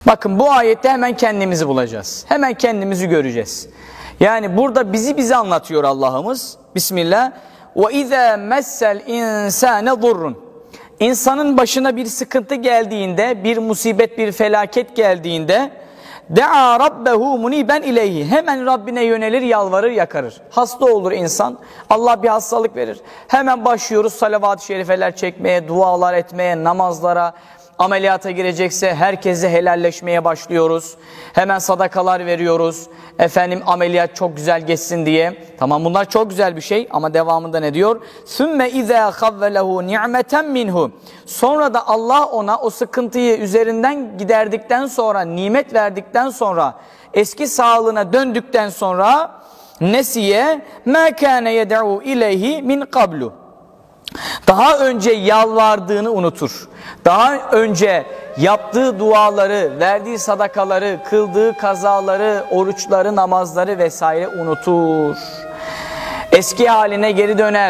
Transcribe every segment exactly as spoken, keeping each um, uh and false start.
Bakın bu ayette hemen kendimizi bulacağız. Hemen kendimizi göreceğiz. Yani burada bizi bize anlatıyor Allah'ımız. Bismillah. وَاِذَا مَسَّ الْاِنْسَانَ ضُرٌ İnsanın başına bir sıkıntı geldiğinde, bir musibet, bir felaket geldiğinde دَعَا رَبَّهُ مُنِيبًا اِلَيْهِ Hemen Rabbine yönelir, yalvarır, yakarır. Hasta olur insan, Allah bir hastalık verir. Hemen başlıyoruz salavat-ı şerifeler çekmeye, dualar etmeye, namazlara, ameliyata girecekse herkese helalleşmeye başlıyoruz. Hemen sadakalar veriyoruz. Efendim ameliyat çok güzel geçsin diye. Tamam, bunlar çok güzel bir şey ama devamında ne diyor? ثُمَّ اِذَا خَوَّلَهُ نِعْمَةً مِنْهُ Sonra da Allah ona o sıkıntıyı üzerinden giderdikten sonra, nimet verdikten sonra, eski sağlığına döndükten sonra nesiye مَا كَانَ يَدَعُوا اِلَيْهِ مِنْ قَبْلُ Daha önce yalvardığını unutur. Daha önce yaptığı duaları, verdiği sadakaları, kıldığı kazaları, oruçları, namazları vesaire unutur. Eski haline geri döner.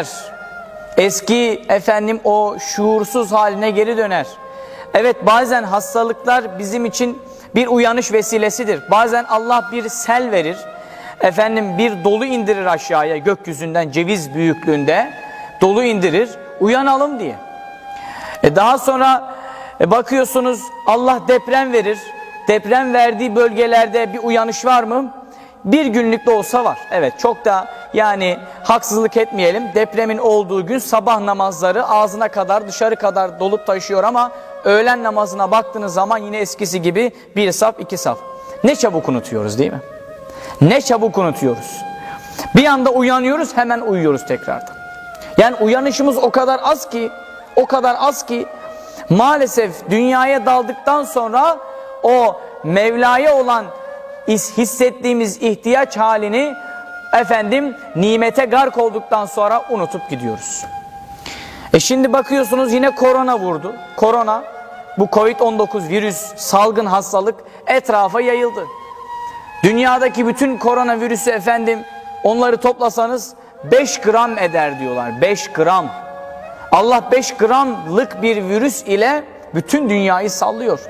Eski efendim o şuursuz haline geri döner. Evet, bazen hastalıklar bizim için bir uyanış vesilesidir. Bazen Allah bir sel verir. Efendim bir dolu indirir aşağıya gökyüzünden ceviz büyüklüğünde. Dolu indirir, uyanalım diye. E daha sonra e bakıyorsunuz Allah deprem verir. Deprem verdiği bölgelerde bir uyanış var mı? Bir günlük de olsa var. Evet, çok da yani haksızlık etmeyelim. Depremin olduğu gün sabah namazları ağzına kadar, dışarı kadar dolup taşıyor ama öğlen namazına baktığınız zaman yine eskisi gibi bir saf, iki saf. Ne çabuk unutuyoruz değil mi? Ne çabuk unutuyoruz. Bir anda uyanıyoruz, hemen uyuyoruz tekrardan. Yani uyanışımız o kadar az ki, o kadar az ki maalesef dünyaya daldıktan sonra o Mevla'ya olan hissettiğimiz ihtiyaç halini efendim nimete gark olduktan sonra unutup gidiyoruz. E şimdi bakıyorsunuz yine korona vurdu. Korona, bu Covid on dokuz virüs, salgın hastalık etrafa yayıldı. Dünyadaki bütün koronavirüsü efendim onları toplasanız beş gram eder diyorlar. beş gram. Allah beş gramlık bir virüs ile bütün dünyayı sallıyor.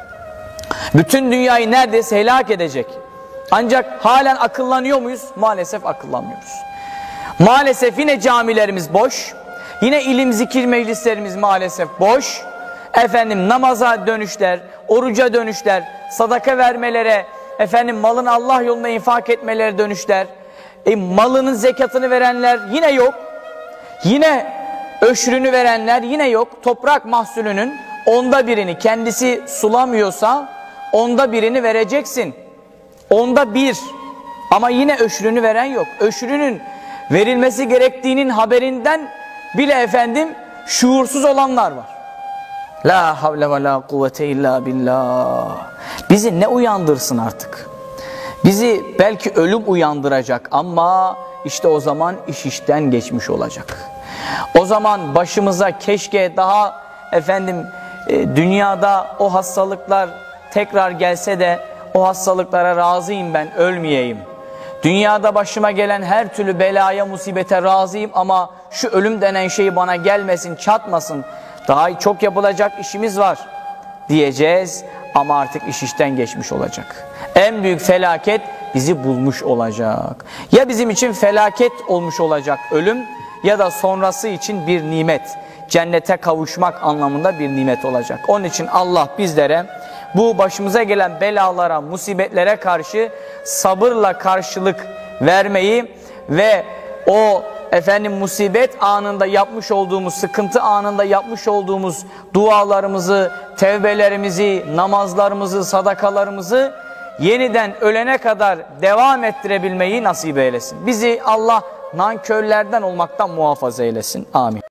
Bütün dünyayı neredeyse helak edecek. Ancak halen akıllanıyor muyuz? Maalesef akıllanmıyoruz. Maalesef yine camilerimiz boş. Yine ilim zikir meclislerimiz maalesef boş. Efendim namaza dönüşler, oruca dönüşler, sadaka vermelere, efendim malını Allah yolunda infak etmelere dönüşler. E, malının zekatını verenler yine yok. Yine öşrünü verenler yine yok. Toprak mahsulünün onda birini kendisi sulamıyorsa onda birini vereceksin. Onda bir. Ama yine öşrünü veren yok. Öşrünün verilmesi gerektiğinin haberinden bile efendim şuursuz olanlar var. La havle ve la kuvvete illa billah. Bizi ne uyandırsın artık? Bizi belki ölüm uyandıracak ama işte o zaman iş işten geçmiş olacak. O zaman başımıza keşke daha efendim e, dünyada o hastalıklar tekrar gelse de o hastalıklara razıyım, ben ölmeyeyim. Dünyada başıma gelen her türlü belaya, musibete razıyım ama şu ölüm denen şey bana gelmesin, çatmasın. Daha çok yapılacak işimiz var diyeceğiz ama artık iş işten geçmiş olacak. En büyük felaket bizi bulmuş olacak. Ya bizim için felaket olmuş olacak ölüm ya da sonrası için bir nimet. Cennete kavuşmak anlamında bir nimet olacak. Onun için Allah bizlere bu başımıza gelen belalara, musibetlere karşı sabırla karşılık vermeyi ve o efendim musibet anında yapmış olduğumuz, sıkıntı anında yapmış olduğumuz dualarımızı, tevbelerimizi, namazlarımızı, sadakalarımızı yeniden ölene kadar devam ettirebilmeyi nasip eylesin. Bizi Allah nankörlerden olmaktan muhafaza eylesin. Amin.